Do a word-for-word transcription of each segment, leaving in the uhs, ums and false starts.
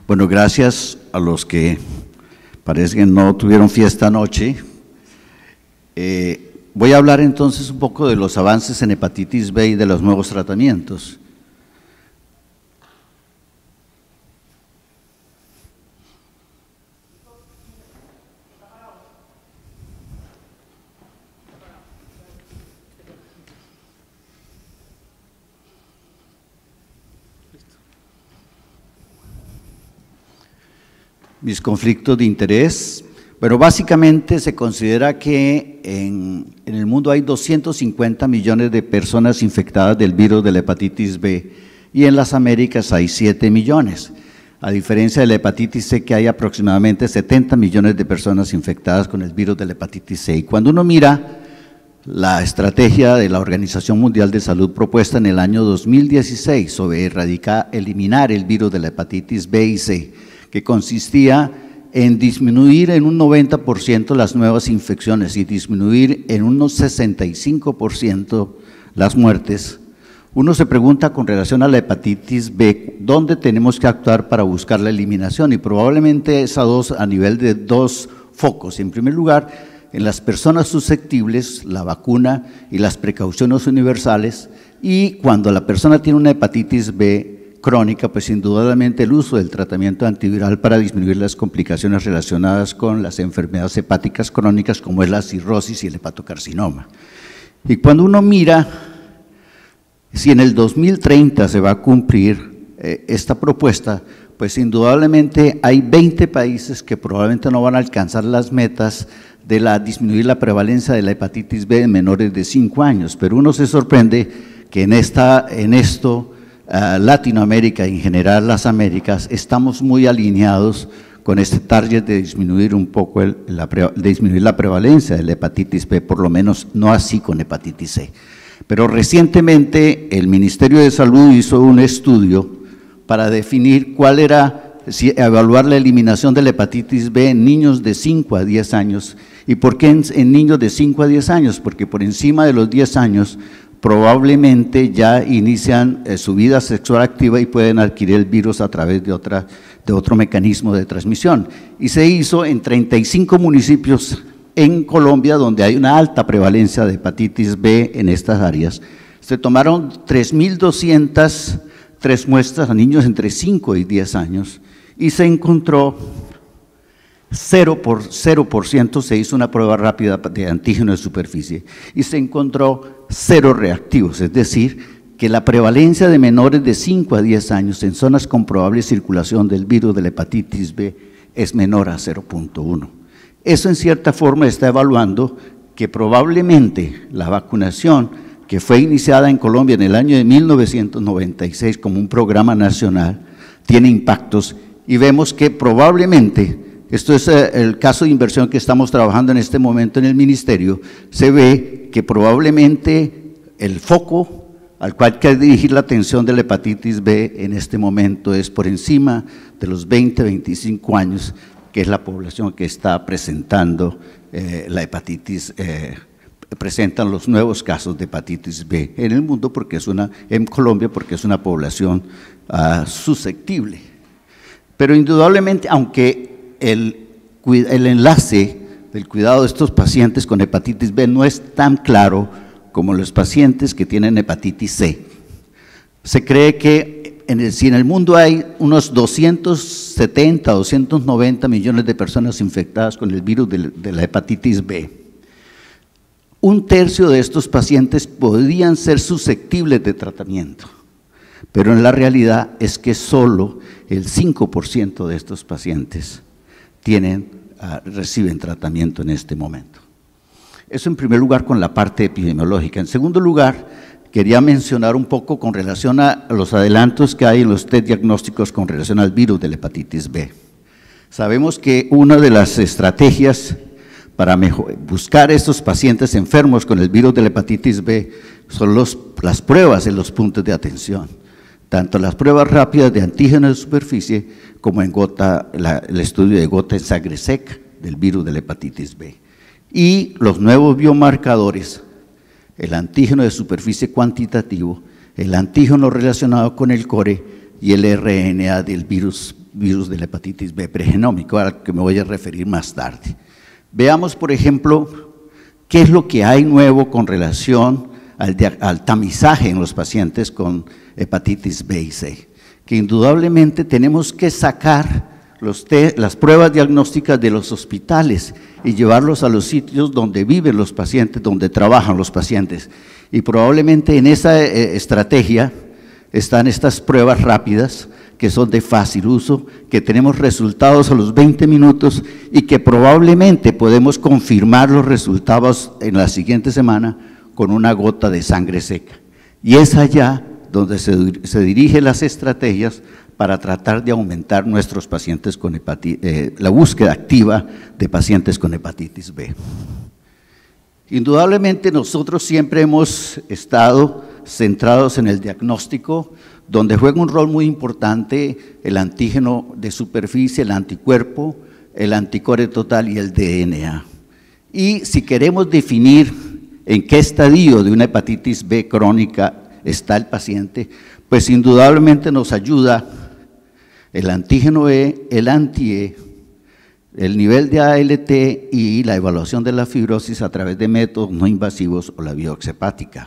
Bueno, gracias a los que parece que no tuvieron fiesta anoche. Eh, voy a hablar entonces un poco de los avances en hepatitis B y de los nuevos tratamientos. Mis conflictos de interés. Bueno, básicamente se considera que en, en el mundo hay doscientos cincuenta millones de personas infectadas del virus de la hepatitis B y en las Américas hay siete millones. A diferencia de la hepatitis C, que hay aproximadamente setenta millones de personas infectadas con el virus de la hepatitis C. Y cuando uno mira la estrategia de la Organización Mundial de Salud propuesta en el año dos mil dieciséis sobre erradicar, eliminar el virus de la hepatitis B y C, que consistía en disminuir en un noventa por ciento las nuevas infecciones y disminuir en un sesenta y cinco por ciento las muertes, uno se pregunta con relación a la hepatitis B, ¿dónde tenemos que actuar para buscar la eliminación? Y probablemente es a, dos, a nivel de dos focos. En primer lugar, en las personas susceptibles, la vacuna y las precauciones universales, y cuando la persona tiene una hepatitis B crónica, pues indudablemente el uso del tratamiento antiviral para disminuir las complicaciones relacionadas con las enfermedades hepáticas crónicas como es la cirrosis y el hepatocarcinoma. Y cuando uno mira si en el dos mil treinta se va a cumplir eh, esta propuesta, pues indudablemente hay veinte países que probablemente no van a alcanzar las metas de la, disminuir la prevalencia de la hepatitis B en menores de cinco años, pero uno se sorprende que en, esta, en esto Uh, Latinoamérica y en general las Américas estamos muy alineados con este target de disminuir un poco el, la, de disminuir la prevalencia de la hepatitis B, por lo menos no así con hepatitis C. Pero recientemente el Ministerio de Salud hizo un estudio para definir cuál era, si, evaluar la eliminación de la hepatitis B en niños de cinco a diez años. ¿Y por qué en, en niños de cinco a diez años? Porque por encima de los diez años probablemente ya inician eh, su vida sexual activa y pueden adquirir el virus a través de, otra, de otro mecanismo de transmisión. Y se hizo en treinta y cinco municipios en Colombia donde hay una alta prevalencia de hepatitis B en estas áreas. Se tomaron tres mil doscientas tres muestras a niños entre cinco y diez años y se encontró cero por ciento, se hizo una prueba rápida de antígeno de superficie y se encontró cero reactivos, es decir, que la prevalencia de menores de cinco a diez años en zonas con probable circulación del virus de la hepatitis B es menor a cero punto uno. Eso en cierta forma está evaluando que probablemente la vacunación que fue iniciada en Colombia en el año de mil novecientos noventa y seis como un programa nacional tiene impactos y vemos que probablemente, esto es el caso de inversión que estamos trabajando en este momento en el ministerio, se ve que probablemente el foco al cual hay que dirigir la atención de la hepatitis B en este momento es por encima de los veinte a veinticinco años, que es la población que está presentando eh, la hepatitis, eh, presentan los nuevos casos de hepatitis B en el mundo, porque es una, en Colombia, porque es una población uh, susceptible. Pero indudablemente, aunque El, el enlace del cuidado de estos pacientes con hepatitis B no es tan claro como los pacientes que tienen hepatitis C. Se cree que en el, si en el mundo hay unos doscientos setenta, doscientos noventa millones de personas infectadas con el virus de, de la hepatitis B, un tercio de estos pacientes podrían ser susceptibles de tratamiento, pero en la realidad es que solo el cinco por ciento de estos pacientes tienen, uh, reciben tratamiento en este momento. Eso en primer lugar con la parte epidemiológica. En segundo lugar, quería mencionar un poco con relación a los adelantos que hay en los test diagnósticos con relación al virus de la hepatitis B. Sabemos que una de las estrategias para mejor, buscar a estos pacientes enfermos con el virus de la hepatitis B son los, las pruebas en los puntos de atención, tanto las pruebas rápidas de antígeno de superficie como en gota, la, el estudio de gota en sangre seca del virus de la hepatitis B. Y los nuevos biomarcadores, el antígeno de superficie cuantitativo, el antígeno relacionado con el core y el R N A del virus virus de la hepatitis B pregenómico, al que me voy a referir más tarde. Veamos, por ejemplo, qué es lo que hay nuevo con relación al, al tamizaje en los pacientes con hepatitis B y C, que indudablemente tenemos que sacar los te, las pruebas diagnósticas de los hospitales y llevarlos a los sitios donde viven los pacientes, donde trabajan los pacientes. Y probablemente en esa eh, estrategia están estas pruebas rápidas, que son de fácil uso, que tenemos resultados a los veinte minutos y que probablemente podemos confirmar los resultados en la siguiente semana con una gota de sangre seca. Y es allá donde se, se dirigen las estrategias para tratar de aumentar nuestros pacientes con hepatitis, eh, la búsqueda activa de pacientes con hepatitis B. Indudablemente nosotros siempre hemos estado centrados en el diagnóstico, donde juega un rol muy importante el antígeno de superficie, el anticuerpo, el anticore total y el D N A. Y si queremos definir en qué estadio de una hepatitis B crónica está el paciente, pues indudablemente nos ayuda el antígeno E, el anti-E, el nivel de A L T y la evaluación de la fibrosis a través de métodos no invasivos o la biopsia hepática.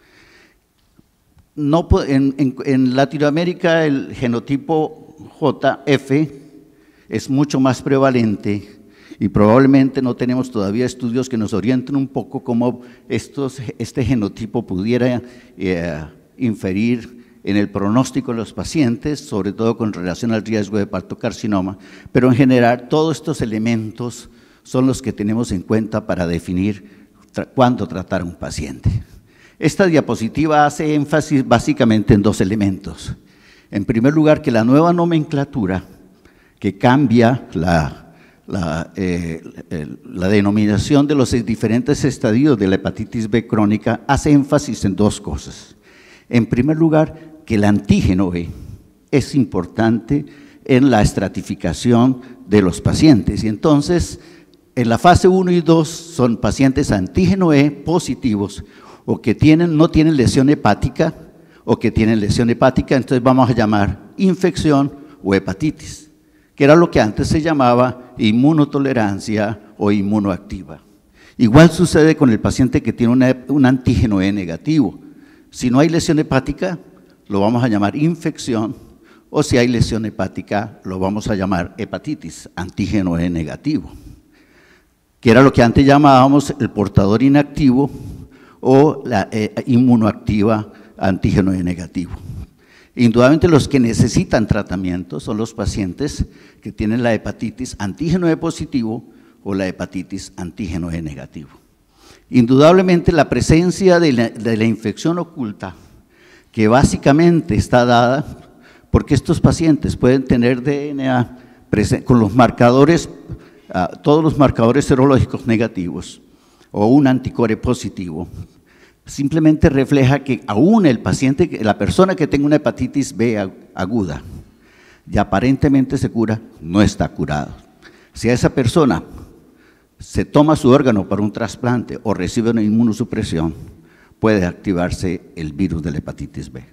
No, en, en, en Latinoamérica el genotipo J F es mucho más prevalente y probablemente no tenemos todavía estudios que nos orienten un poco cómo estos, este genotipo pudiera eh, inferir en el pronóstico de los pacientes, sobre todo con relación al riesgo de hepatocarcinoma, pero en general todos estos elementos son los que tenemos en cuenta para definir tra cuándo tratar a un paciente. Esta diapositiva hace énfasis básicamente en dos elementos. En primer lugar, que la nueva nomenclatura que cambia la, la, eh, el, la denominación de los diferentes estadios de la hepatitis B crónica hace énfasis en dos cosas. En primer lugar, que el antígeno E es importante en la estratificación de los pacientes y entonces en la fase uno y dos son pacientes antígeno E positivos o que tienen, no tienen lesión hepática o que tienen lesión hepática, entonces vamos a llamar infección o hepatitis, que era lo que antes se llamaba inmunotolerancia o inmunoactiva. Igual sucede con el paciente que tiene una, un antígeno E negativo. Si no hay lesión hepática, lo vamos a llamar infección, o si hay lesión hepática, lo vamos a llamar hepatitis, antígeno E negativo, que era lo que antes llamábamos el portador inactivo o la eh, inmunoactiva antígeno E negativo. Indudablemente los que necesitan tratamiento son los pacientes que tienen la hepatitis antígeno E positivo o la hepatitis antígeno E negativo. Indudablemente la presencia de la, de la infección oculta, que básicamente está dada porque estos pacientes pueden tener D N A con los marcadores, uh, todos los marcadores serológicos negativos o un anticore positivo, simplemente refleja que aún el paciente, la persona que tenga una hepatitis B aguda y aparentemente se cura, no está curado. Si a esa persona se toma su órgano para un trasplante o recibe una inmunosupresión, puede activarse el virus de la hepatitis B.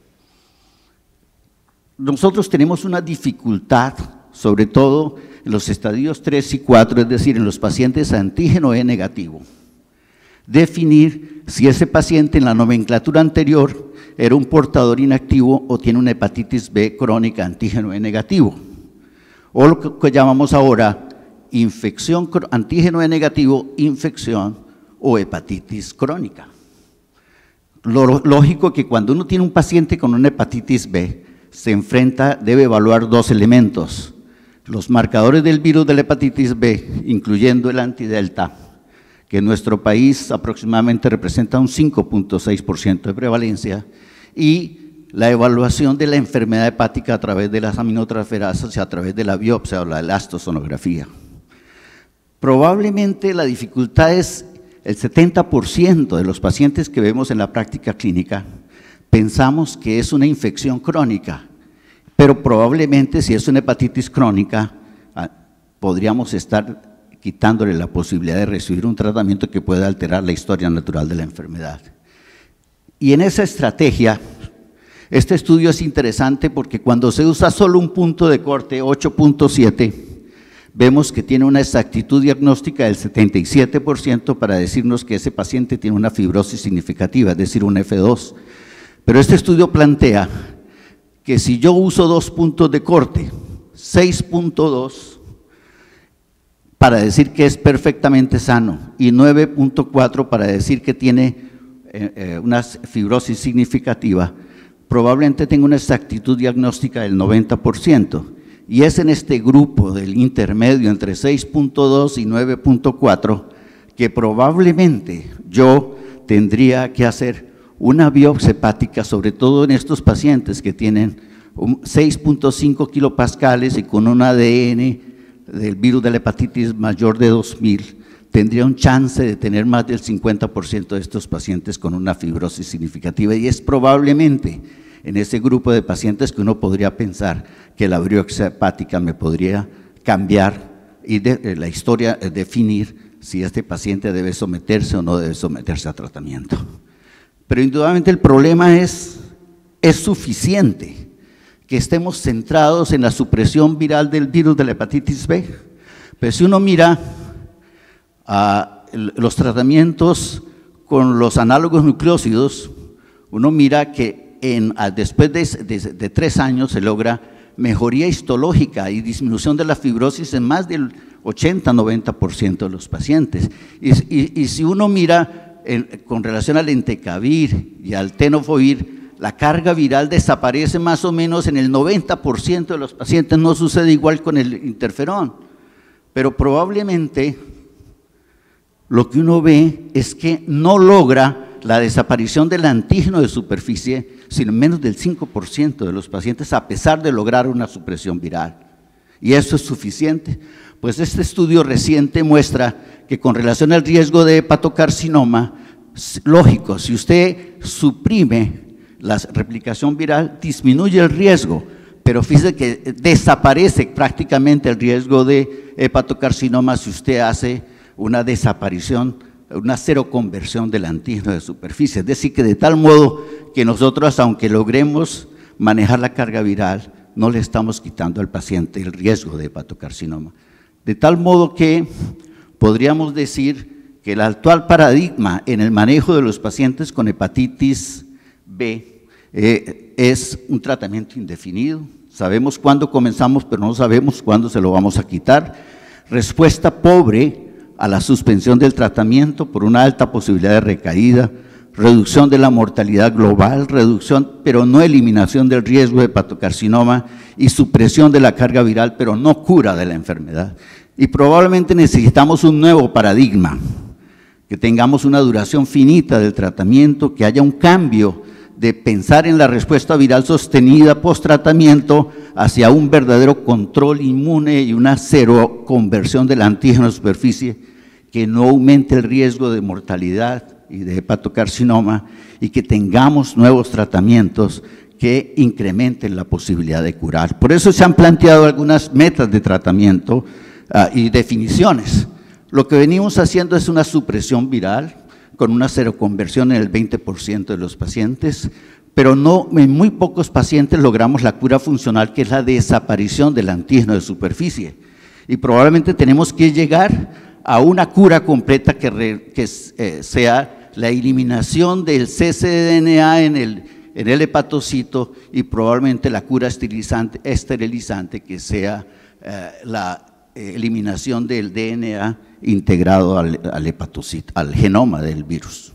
Nosotros tenemos una dificultad, sobre todo en los estadios tres y cuatro, es decir, en los pacientes antígeno E negativo, definir si ese paciente en la nomenclatura anterior era un portador inactivo o tiene una hepatitis B crónica antígeno E negativo, o lo que llamamos ahora infección antígeno E negativo, infección o hepatitis crónica. Lo lógico que cuando uno tiene un paciente con una hepatitis B, se enfrenta, debe evaluar dos elementos, los marcadores del virus de la hepatitis B, incluyendo el antidelta, que en nuestro país aproximadamente representa un cinco punto seis por ciento de prevalencia, y la evaluación de la enfermedad hepática a través de las aminotransferasas y a través de la biopsia o la elastosonografía. Probablemente la dificultad es el setenta por ciento de los pacientes que vemos en la práctica clínica pensamos que es una infección crónica, pero probablemente si es una hepatitis crónica podríamos estar quitándole la posibilidad de recibir un tratamiento que pueda alterar la historia natural de la enfermedad. Y en esa estrategia Este estudio es interesante porque cuando se usa solo un punto de corte, ocho punto siete, vemos que tiene una exactitud diagnóstica del setenta y siete por ciento para decirnos que ese paciente tiene una fibrosis significativa, es decir, un F dos. Pero este estudio plantea que si yo uso dos puntos de corte, seis punto dos, para decir que es perfectamente sano, y nueve punto cuatro para decir que tiene eh, eh, una fibrosis significativa, probablemente tenga una exactitud diagnóstica del noventa por ciento. Y es en este grupo del intermedio entre seis punto dos y nueve punto cuatro que probablemente yo tendría que hacer una biopsia hepática, sobre todo en estos pacientes que tienen seis punto cinco kilopascales y con un A D N del virus de la hepatitis mayor de dos mil, tendría un chance de tener más del cincuenta por ciento de estos pacientes con una fibrosis significativa, y es probablemente en ese grupo de pacientes que uno podría pensar que la biopsia hepática me podría cambiar y de, la historia definir si este paciente debe someterse o no debe someterse a tratamiento. Pero indudablemente el problema es, es suficiente que estemos centrados en la supresión viral del virus de la hepatitis B. Pero si uno mira a los tratamientos con los análogos nucleósidos, uno mira que en, después de, de, de tres años se logra mejoría histológica y disminución de la fibrosis en más del ochenta a noventa por ciento de los pacientes. Y, y, y si uno mira en, con relación al entecavir y al tenofovir, la carga viral desaparece más o menos en el noventa por ciento de los pacientes. No sucede igual con el interferón, pero probablemente lo que uno ve es que no logra la desaparición del antígeno de superficie, sino menos del cinco por ciento de los pacientes, a pesar de lograr una supresión viral. ¿Y eso es suficiente? Pues este estudio reciente muestra que con relación al riesgo de hepatocarcinoma, lógico, si usted suprime la replicación viral, disminuye el riesgo, pero fíjese que desaparece prácticamente el riesgo de hepatocarcinoma si usted hace una desaparición, una seroconversión del antígeno de superficie. Es decir, que de tal modo que nosotros, aunque logremos manejar la carga viral, no le estamos quitando al paciente el riesgo de hepatocarcinoma. De tal modo que podríamos decir que el actual paradigma en el manejo de los pacientes con hepatitis B eh, es un tratamiento indefinido. Sabemos cuándo comenzamos, pero no sabemos cuándo se lo vamos a quitar. Respuesta pobre a la suspensión del tratamiento por una alta posibilidad de recaída, reducción de la mortalidad global, reducción, pero no eliminación del riesgo de hepatocarcinoma, y supresión de la carga viral, pero no cura de la enfermedad. Y probablemente necesitamos un nuevo paradigma, que tengamos una duración finita del tratamiento, que haya un cambio de pensar en la respuesta viral sostenida post-tratamiento hacia un verdadero control inmune y una cero conversión del antígeno de superficie que no aumente el riesgo de mortalidad y de hepatocarcinoma, y que tengamos nuevos tratamientos que incrementen la posibilidad de curar. Por eso se han planteado algunas metas de tratamiento uh, y definiciones. Lo que venimos haciendo es una supresión viral con una seroconversión en el veinte por ciento de los pacientes, pero no, en muy pocos pacientes logramos la cura funcional, que es la desaparición del antígeno de superficie. Y probablemente tenemos que llegar a una cura completa que, re, que eh, sea la eliminación del cccDNA en el, en el hepatocito, y probablemente la cura esterilizante, esterilizante que sea eh, la eliminación del D N A integrado al, al hepatocito, al genoma del virus.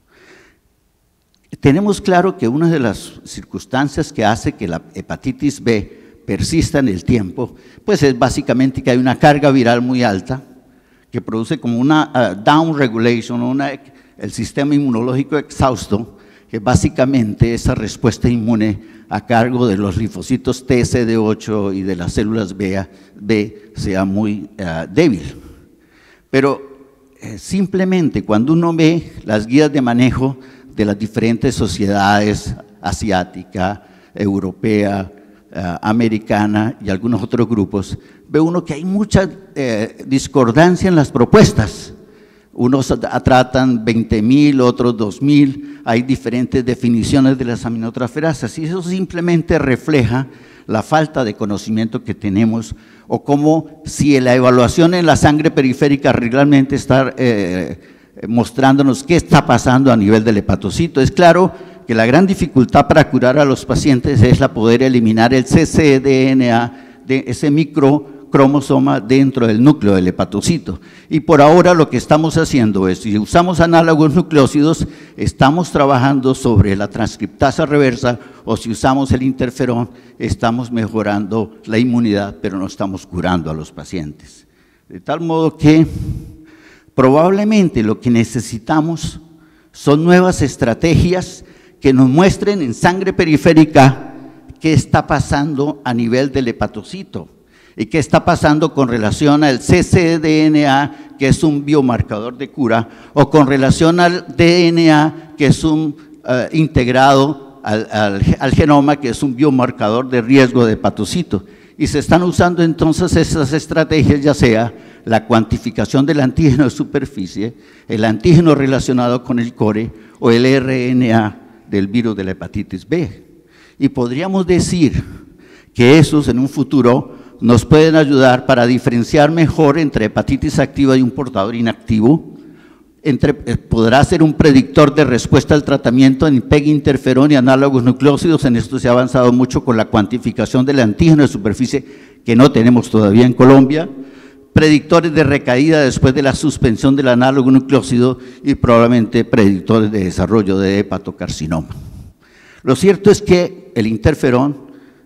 Tenemos claro que una de las circunstancias que hace que la hepatitis B persista en el tiempo, pues es básicamente que hay una carga viral muy alta, que produce como una uh, down regulation, una, el sistema inmunológico exhausto, que básicamente esa respuesta inmune a cargo de los linfocitos T C D ocho y de las células B, B sea muy uh, débil. Pero eh, simplemente cuando uno ve las guías de manejo de las diferentes sociedades, asiática, europea, uh, americana y algunos otros grupos, ve uno que hay mucha eh, discordancia en las propuestas. Unos tratan veinte mil, otros dos mil, hay diferentes definiciones de las aminotransferasas y eso simplemente refleja la falta de conocimiento que tenemos o como si la evaluación en la sangre periférica realmente está eh, mostrándonos qué está pasando a nivel del hepatocito. Es claro que la gran dificultad para curar a los pacientes es la poder eliminar el c c D N A de ese micro cromosoma dentro del núcleo del hepatocito. Y por ahora lo que estamos haciendo es, si usamos análogos nucleósidos, estamos trabajando sobre la transcriptasa reversa, o si usamos el interferón, estamos mejorando la inmunidad, pero no estamos curando a los pacientes. De tal modo que probablemente lo que necesitamos son nuevas estrategias que nos muestren en sangre periférica qué está pasando a nivel del hepatocito. ¿Y qué está pasando con relación al c c D N A, que es un biomarcador de cura, o con relación al D N A, que es un uh, integrado al, al, al genoma, que es un biomarcador de riesgo de hepatocito? Y se están usando entonces esas estrategias, ya sea la cuantificación del antígeno de superficie, el antígeno relacionado con el core o el R N A del virus de la hepatitis B. Y podríamos decir que esos en un futuro nos pueden ayudar para diferenciar mejor entre hepatitis activa y un portador inactivo, entre, podrá ser un predictor de respuesta al tratamiento en P E G interferón y análogos nucleósidos. En esto se ha avanzado mucho con la cuantificación del antígeno de superficie, que no tenemos todavía en Colombia, predictores de recaída después de la suspensión del análogo nucleósido y probablemente predictores de desarrollo de hepatocarcinoma. Lo cierto es que el interferón,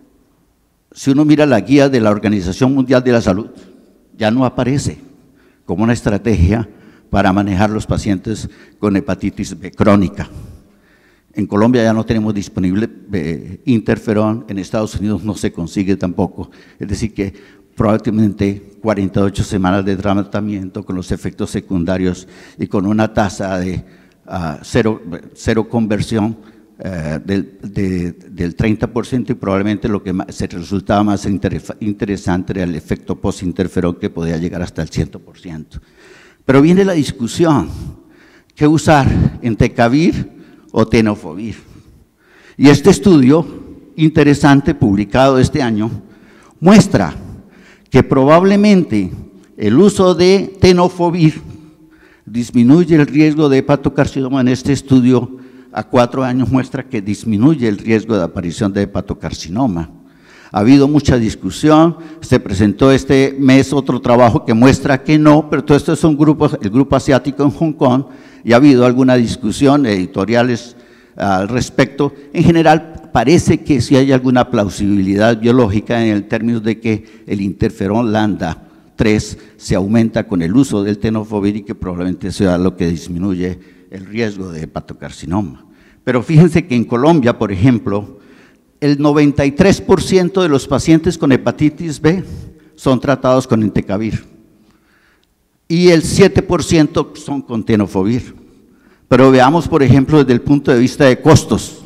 si uno mira la guía de la Organización Mundial de la Salud, ya no aparece como una estrategia para manejar los pacientes con hepatitis B crónica. En Colombia ya no tenemos disponible eh, interferón, en Estados Unidos no se consigue tampoco, es decir que probablemente cuarenta y ocho semanas de tratamiento con los efectos secundarios y con una tasa de uh, cero, cero conversión, Uh, del, de, del treinta por ciento, y probablemente lo que más, se resultaba más inter, interesante era el efecto post-interferón, que podía llegar hasta el cien por ciento. Pero viene la discusión, ¿qué usar? ¿Entecavir o tenofovir? Y este estudio interesante publicado este año muestra que probablemente el uso de tenofovir disminuye el riesgo de hepatocarcinoma. En este estudio a cuatro años muestra que disminuye el riesgo de aparición de hepatocarcinoma. Ha habido mucha discusión, se presentó este mes otro trabajo que muestra que no, pero todo esto son grupos, el grupo asiático en Hong Kong, y ha habido alguna discusión, editoriales al respecto. En general parece que sí hay alguna plausibilidad biológica en el término de que el interferón lambda tres se aumenta con el uso del tenofovir y que probablemente sea lo que disminuye el riesgo de hepatocarcinoma. Pero fíjense que en Colombia, por ejemplo, el noventa y tres por ciento de los pacientes con hepatitis B son tratados con entecavir y el siete por ciento son con tenofovir. Pero veamos, por ejemplo, desde el punto de vista de costos.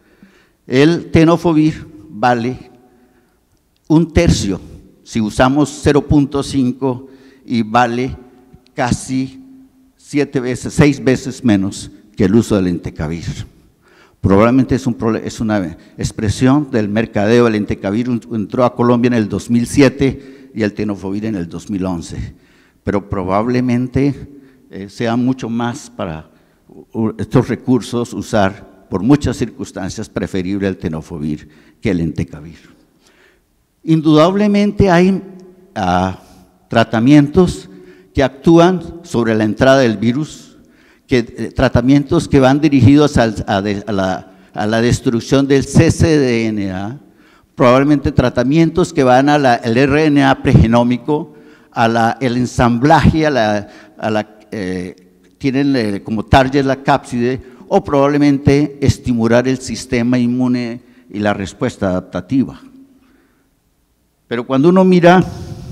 El tenofovir vale un tercio si usamos cero punto cinco y vale casi siete veces, seis veces menos que el uso del entecavir. Probablemente es, un, es una expresión del mercadeo. El entecavir entró a Colombia en el dos mil siete y el tenofovir en el dos mil once, pero probablemente eh, sea mucho más para uh, estos recursos usar, por muchas circunstancias, preferible el tenofovir que el entecavir. Indudablemente hay uh, tratamientos que actúan sobre la entrada del virus, que, eh, tratamientos que van dirigidos a, a, de, a, la, a la destrucción del c c D N A, probablemente tratamientos que van al R N A pregenómico, al ensamblaje, a la, a la, eh, tienen eh, como target la cápside, o probablemente estimular el sistema inmune y la respuesta adaptativa. Pero cuando uno mira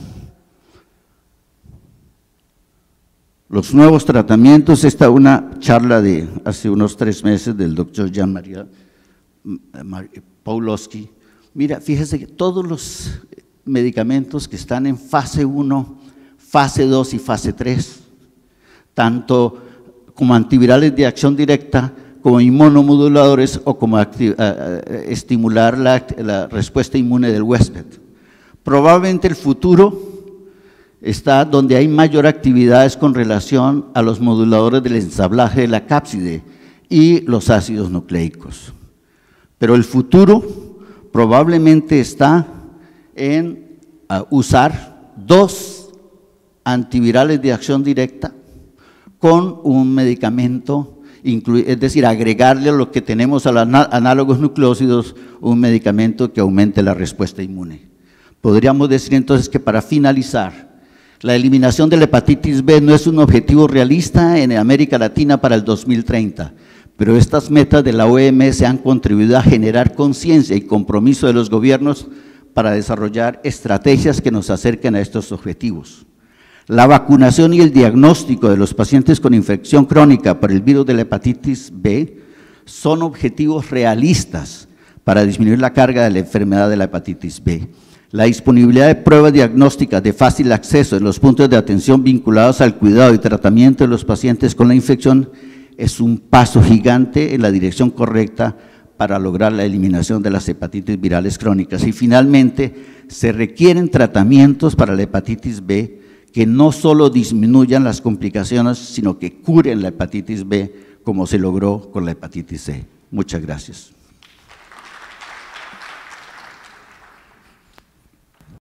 los nuevos tratamientos, esta es una charla de hace unos tres meses del doctor Jean-Marie Pawlowski. Mira, fíjese que todos los medicamentos que están en fase uno, fase dos y fase tres tanto como antivirales de acción directa, como inmunomoduladores o como acti- uh, estimular la, la respuesta inmune del huésped. Probablemente el futuro está donde hay mayor actividades con relación a los moduladores del ensamblaje de la cápside y los ácidos nucleicos. Pero el futuro probablemente está en uh, usar dos antivirales de acción directa con un medicamento, es decir, agregarle a lo que tenemos a los análogos nucleósidos un medicamento que aumente la respuesta inmune. Podríamos decir entonces que para finalizar, la eliminación de la hepatitis B no es un objetivo realista en América Latina para el dos mil treinta, pero estas metas de la O M S han contribuido a generar conciencia y compromiso de los gobiernos para desarrollar estrategias que nos acerquen a estos objetivos. La vacunación y el diagnóstico de los pacientes con infección crónica por el virus de la hepatitis B son objetivos realistas para disminuir la carga de la enfermedad de la hepatitis B. La disponibilidad de pruebas diagnósticas de fácil acceso en los puntos de atención vinculados al cuidado y tratamiento de los pacientes con la infección es un paso gigante en la dirección correcta para lograr la eliminación de las hepatitis virales crónicas. Y finalmente, se requieren tratamientos para la hepatitis B que no solo disminuyan las complicaciones, sino que curen la hepatitis B, como se logró con la hepatitis C. Muchas gracias.